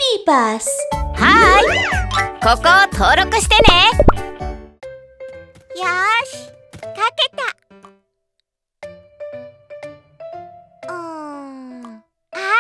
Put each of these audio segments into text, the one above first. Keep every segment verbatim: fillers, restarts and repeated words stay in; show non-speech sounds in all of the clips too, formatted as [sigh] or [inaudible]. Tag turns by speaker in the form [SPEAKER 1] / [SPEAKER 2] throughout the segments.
[SPEAKER 1] バス。
[SPEAKER 2] はーい、ここを登録してね。
[SPEAKER 3] よーし、かけた。うーん、ああ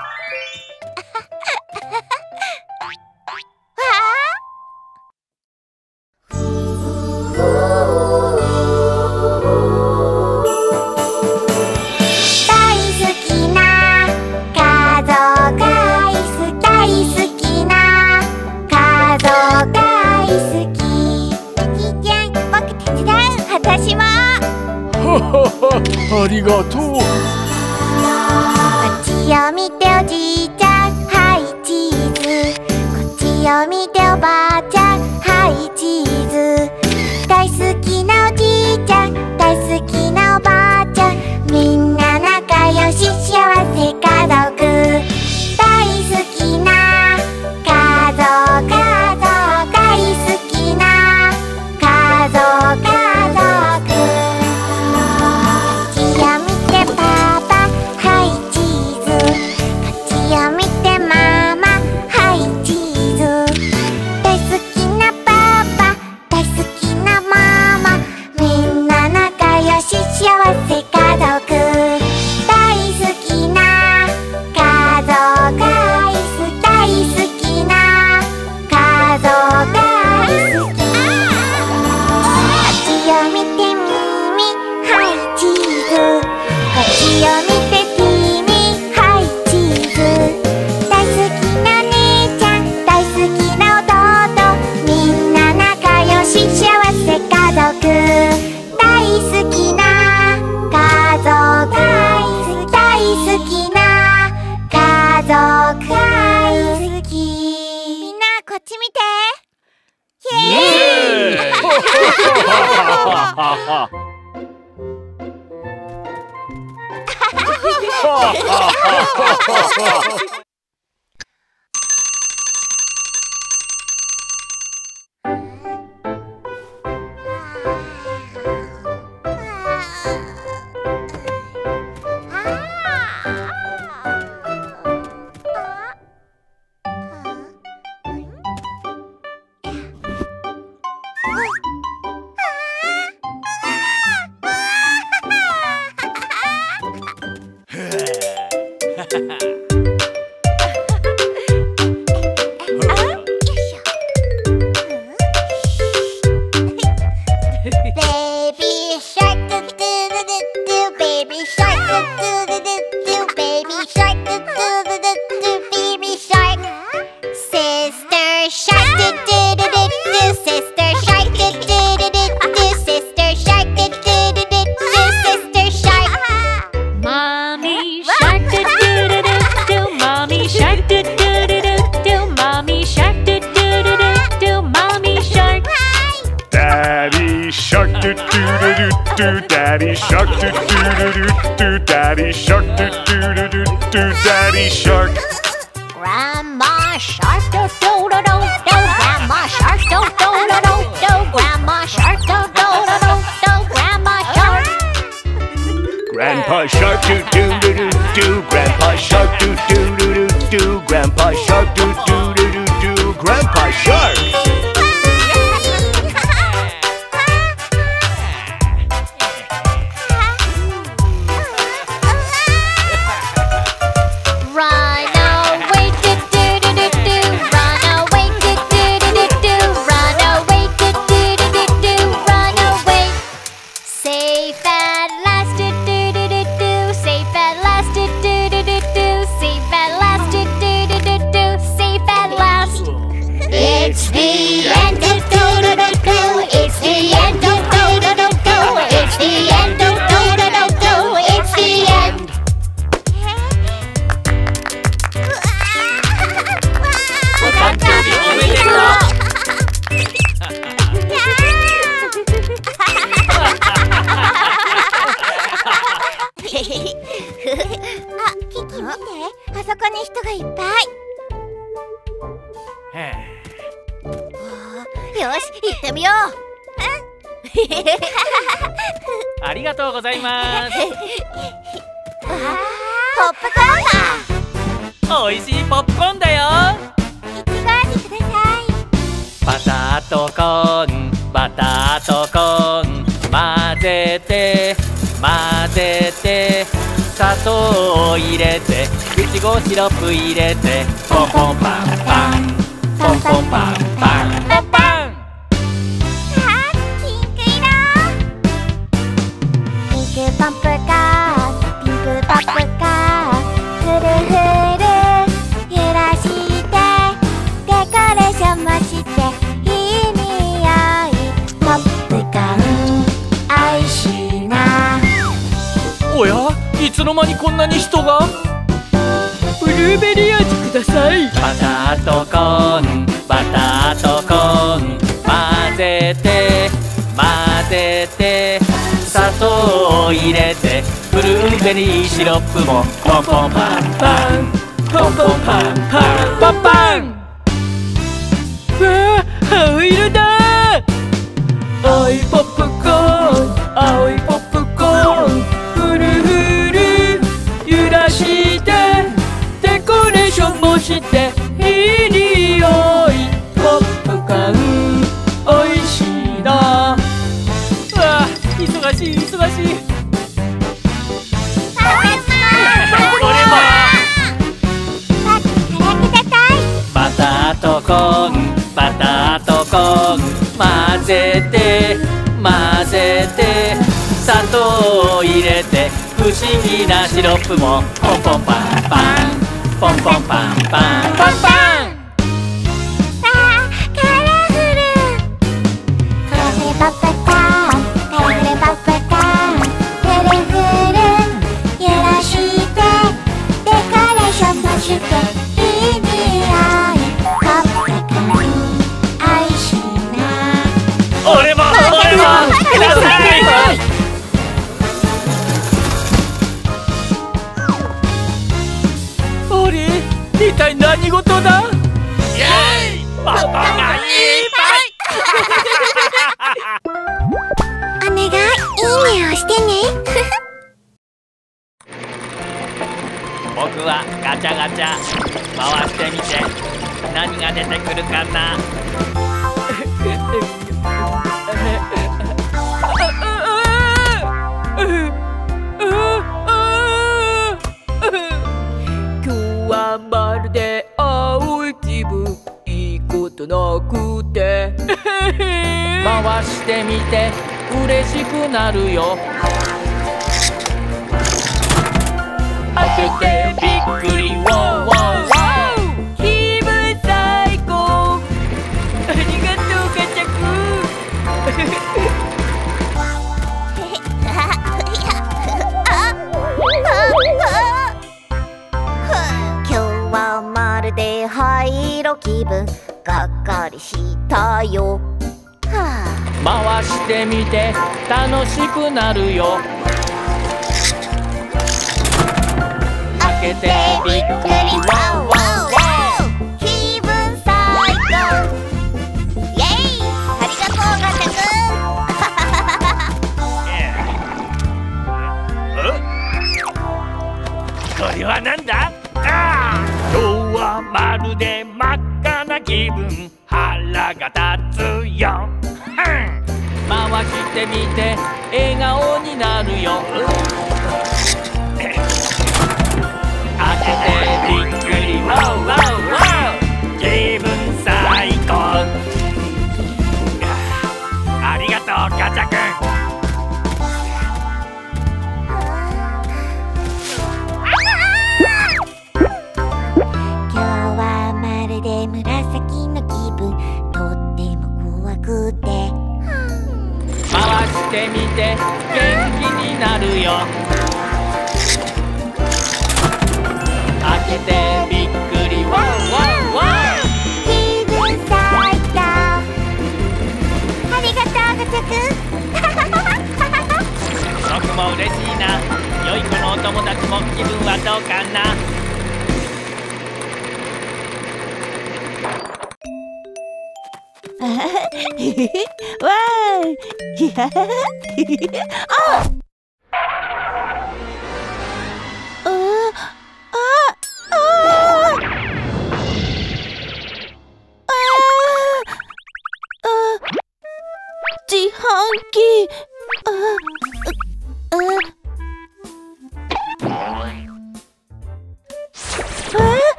[SPEAKER 4] ありがとう。
[SPEAKER 3] こっちを見ておじいちゃん、はいチーズ。こっちを見ておばあちゃん、はいチーズ。大好きなおじいちゃん、大好きなおばあちゃん、みんな仲良し幸せ家族。大好きな家族、家族、大好きな家族、家族。
[SPEAKER 4] Daddy shark, do do do do do. Daddy shark, do do do do do. Daddy shark.
[SPEAKER 3] Grandma shark, do do do do do. Grandma shark, do do do do do. Grandma shark, do do do do do. Grandma shark.
[SPEAKER 4] Grandpa shark, do do do do do. Grandpa shark, do do do do do. Grandpa shark, do do do do do. Grandpa shark.
[SPEAKER 5] [laughs] ありがとうございます。
[SPEAKER 3] ポップコーンだ。
[SPEAKER 5] おいしいポップコーンだよ。 て混ぜて砂糖を入れていちごシロップ入れてポンポンパンパンポンポンパンパンポンパン。
[SPEAKER 3] あ、ピンク色。ピンクポップカー、ピンクポップカー、ふるふる揺らしてデコレーションもしていい匂い。ポップコーンおいしいな。
[SPEAKER 5] おや、いつの間にこんなに人が。ブルーベリー味ください。バターとコーン、バターとコーン混ぜて混ぜて砂糖を入れてブルーベリーシロップもポンポンパンパンポンポンパンパンパンパン。わあ、青色だ。青いポップコーン、青いポップコーン、ふるふる揺らしてデコレーションもしていい匂い。ポップコーンおいしいな。うわ、忙しい忙しい。バターとコーン、バターとコーン混ぜて混ぜて砂糖を入れて不思議なシロップもポンポンパンパンポンポンパンパンパンパン。
[SPEAKER 3] あ、カラフル。カラフルポップコーン、カラフルポップコーン、ふるふる揺らしてデコレーションもしていい匂い。ポップコーンおいしいな。
[SPEAKER 5] 俺も俺もください。あれ、一体何事だ。イエーイ、パパがいっ
[SPEAKER 3] お願い、いいねをしてね。
[SPEAKER 5] 僕はガチャガチャ回してみて何が出てくるかな。今日はまるで青い気分、いいことなくて回してみて嬉しくなるよ。開けてびっくりワンワンワン、気分最高。ありがとうガチャくん。
[SPEAKER 3] 今日はまるで灰色気分、がっかりしたよ。は
[SPEAKER 5] 回してみて楽しくなるよ。開けてびっくりワンワンワン、
[SPEAKER 3] 気分最高。イエイ、ありがとうガチャく
[SPEAKER 4] これはなんだ。ああ、今日はまるで真っ赤な気分、腹が立つよ。
[SPEAKER 5] 回してみて笑顔になるよ。開けてびっくりワンワンワン、
[SPEAKER 4] 気分最高。ありがとうガチャくん。
[SPEAKER 3] 今日はまるで紫の気分、とっても怖くて
[SPEAKER 5] 回してみて元気になるよ。開けてびっくりワンワンワン、
[SPEAKER 3] 気分最高。ありがとうガチャくん。
[SPEAKER 5] 僕も嬉しいな。良い子のお友達も気分はどうかな。
[SPEAKER 1] わーい、あっ、ああああ、自販機、あ、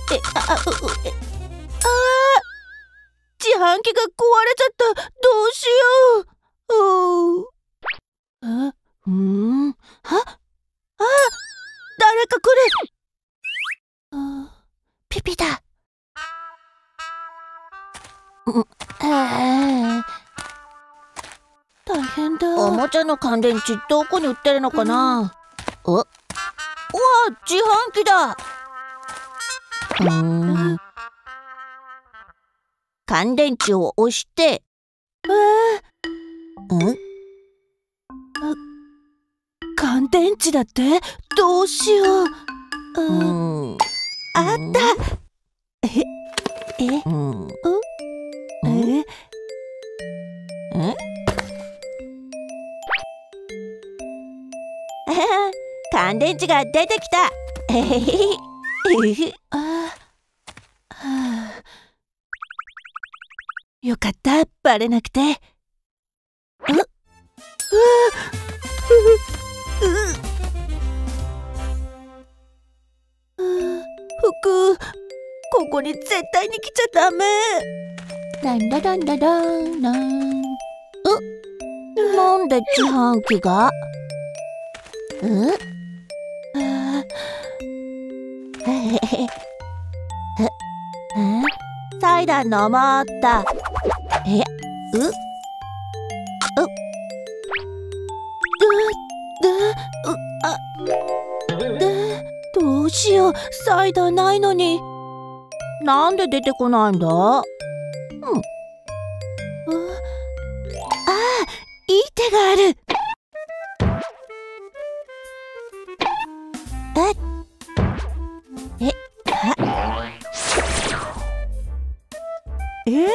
[SPEAKER 1] え、あ、う、え、あー、自販機が壊れちゃった。どうしよう。うー、あ、うーん、は、あ、誰か来る。あ、ピピだ。うん、あー、大変だ。おもちゃの乾電池どこに売ってるのかな。お、うわ、自販機だ。うーん、乾電池を押して、えー、ん？あ、乾電池だって？どうしよう。うん、あった。え、え、うん、え、え、乾電池が出てきた。えへへ。ああ、よかった、バレなくて。う、う、う、服、ここに絶対に来ちゃダメ。ランラランラランラン。う、なんで自販機が？う？ああ、へへへ。え、え、サイダー飲もうっと。え、う、う、う、う、う、あ、で、どうしよう、サイダーないのに。なんで出てこないんだ？うん。ああ、いい手がある。え、あ、え、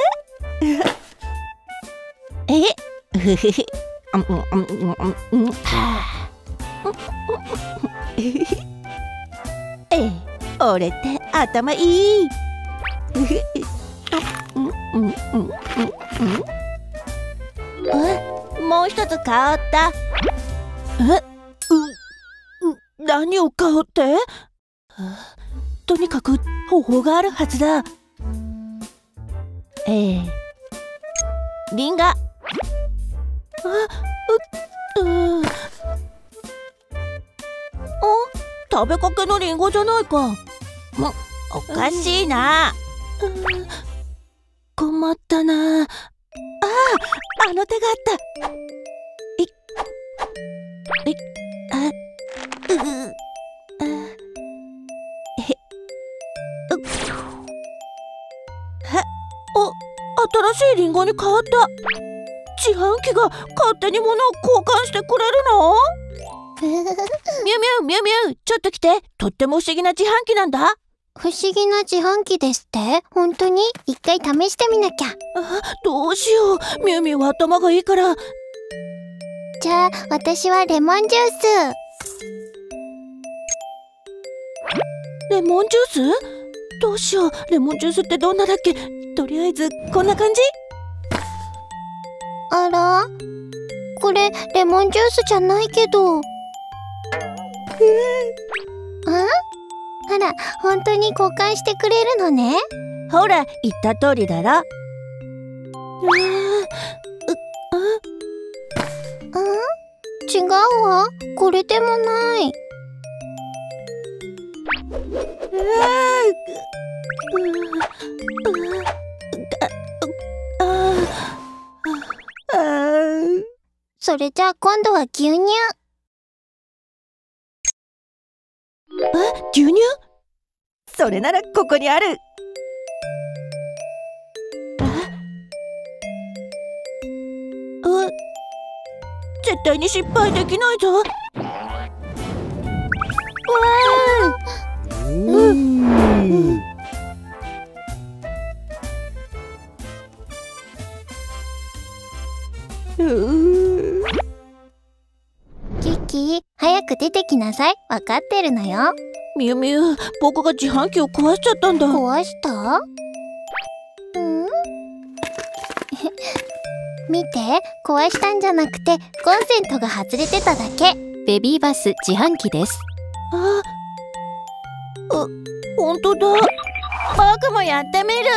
[SPEAKER 1] え、ふふふ、うんうんうんうんうん、はあ、え、俺って頭いい。うんうんうんうんうん。え、もう一つ買おった。え、う、何を買おうって？とにかく方法があるはずだ。ええ、リンゴ。あ、う、う、お、食べかけのリンゴじゃないか。も、おかしいな。うん、困ったな。ああ、あの手があった。い、い、あ、う、あ、え、う、は、お、新しいリンゴに変わった。自販機が勝手に物を交換してくれるの？ミュウミュウミュウミュウ、ちょっと来て。とっても不思議な自販機なんだ。
[SPEAKER 3] 不思議な自販機ですって？本当に？一回試してみなきゃ。
[SPEAKER 1] あ、どうしよう。ミュウミュウは頭がいいから。
[SPEAKER 3] じゃあ私はレモンジュース。
[SPEAKER 1] レモンジュース？どうしよう。レモンジュースってどんなだっけ？とりあえずこんな感じ？
[SPEAKER 3] あら？これレモンジュースじゃないけど。あ？あら、本当に交換してくれるのね。
[SPEAKER 1] ほら、言った通りだろ。あ、
[SPEAKER 3] あ、違うわ。これでもない。それじゃあ今度は牛乳。
[SPEAKER 1] あ、牛乳？それならここにある。あ、あ、絶対に失敗できないぞ。わあ、うん、うん、
[SPEAKER 3] キキ、早く出てきなさい。わかってるのよ。
[SPEAKER 1] ミュウミュウ、僕が自販機を壊しちゃったんだ。
[SPEAKER 3] 壊した？うん？見て、壊したんじゃなくてコンセントが外れてただけ。
[SPEAKER 2] ベビーバス自販機です。
[SPEAKER 1] あ、あ、本当だ。 僕もやってみる。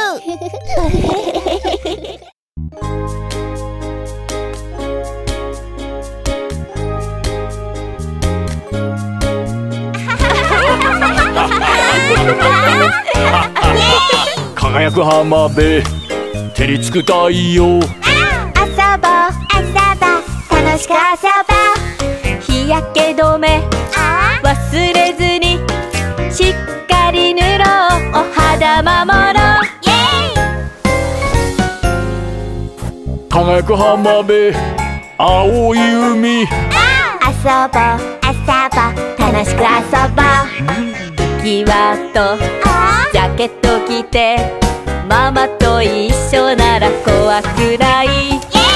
[SPEAKER 4] 輝く浜辺、照りつく太陽。
[SPEAKER 3] 遊ぼう遊ぼう、楽しく遊ぼう。
[SPEAKER 2] 日焼け止め忘れずにしっかり塗ろう。お肌守ろう。イエイ。
[SPEAKER 4] 輝く浜辺、青い海。
[SPEAKER 3] 遊ぼう遊ぼう、楽しく遊ぼう。
[SPEAKER 2] キワとジャケット着てママと一緒なら怖くない。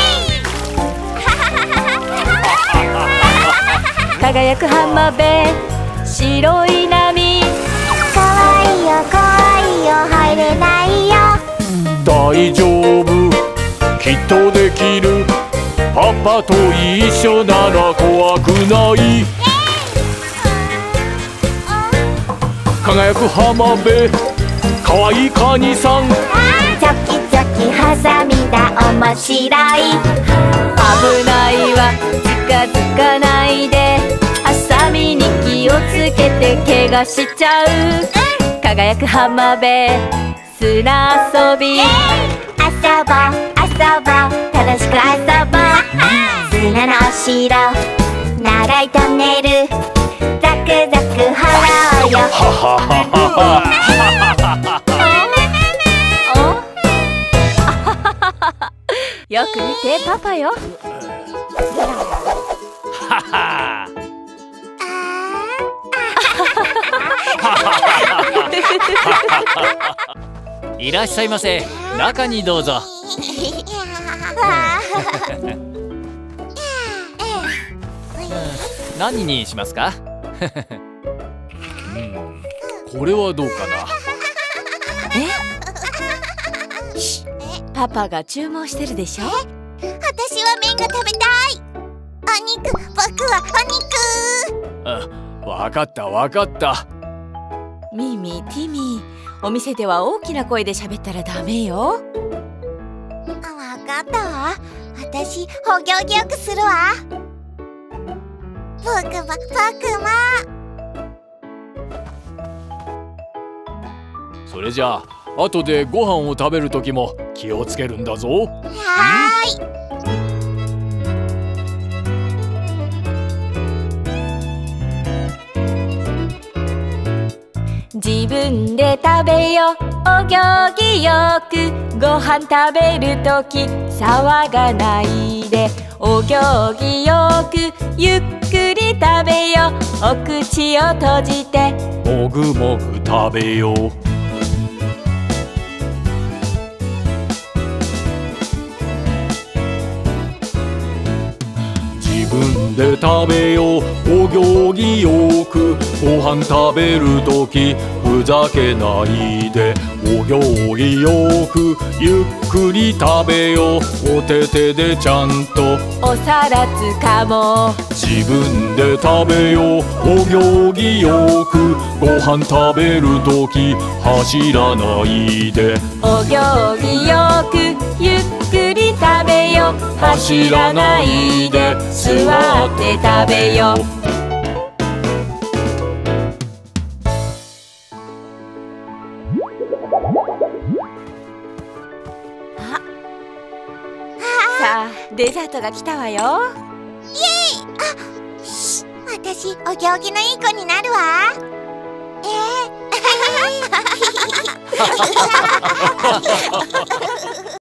[SPEAKER 2] 輝く浜辺、白い波。
[SPEAKER 3] かわいいよかわいいよ、入れないよ。
[SPEAKER 4] 大丈夫、きっとできる。パパと一緒なら怖くない。輝く浜辺、かわいいカニさん。
[SPEAKER 3] チョキチョキハサミだ、面白い。
[SPEAKER 2] 危ないわ、近づかないで。ハサミに気をつけて怪我しちゃう。輝く浜辺、砂遊び。
[SPEAKER 3] 遊ぼう遊ぼう、楽しく遊ぼう。砂のお城、長いトンネル、ザクザク払おうよ。
[SPEAKER 4] ははは
[SPEAKER 2] よく見てパパよ。
[SPEAKER 4] はは。
[SPEAKER 5] いらっしゃいませ。中にどうぞ。何にしますか？
[SPEAKER 4] うん、これはどうかな。
[SPEAKER 2] え？しパパが注文してるでしょ。
[SPEAKER 3] 私は麺が食べたい。お肉、僕はお肉。
[SPEAKER 4] あ、わかったわかった。
[SPEAKER 2] ミミ、ティミ、お店では大きな声で喋ったらダメよ。
[SPEAKER 3] わかったわ。私、お行儀よくするわ。僕も僕も。
[SPEAKER 4] それじゃあ後でご飯を食べる時も気をつけるんだぞ。
[SPEAKER 3] はーい。
[SPEAKER 2] 自分で食べよ、お行儀よく。ご飯食べるとき騒がないで。お行儀よくゆっくり食べよ、お口を閉じて
[SPEAKER 4] もぐもぐ食べよう。自分で食べよう、お行儀よく。ご飯食べるときふざけないで。お行儀よくゆっくり食べよう。お手手でちゃんと
[SPEAKER 2] お皿つかもう。
[SPEAKER 4] 自分で食べよう、お行儀よく。ご飯食べるとき走らないで。
[SPEAKER 2] お行儀よくゆっくり食べよ、走らないで座って食べよ。あ、さあデザートが来たわよ。
[SPEAKER 3] イエイ。あ、し私お行儀のいい子になるわ。えー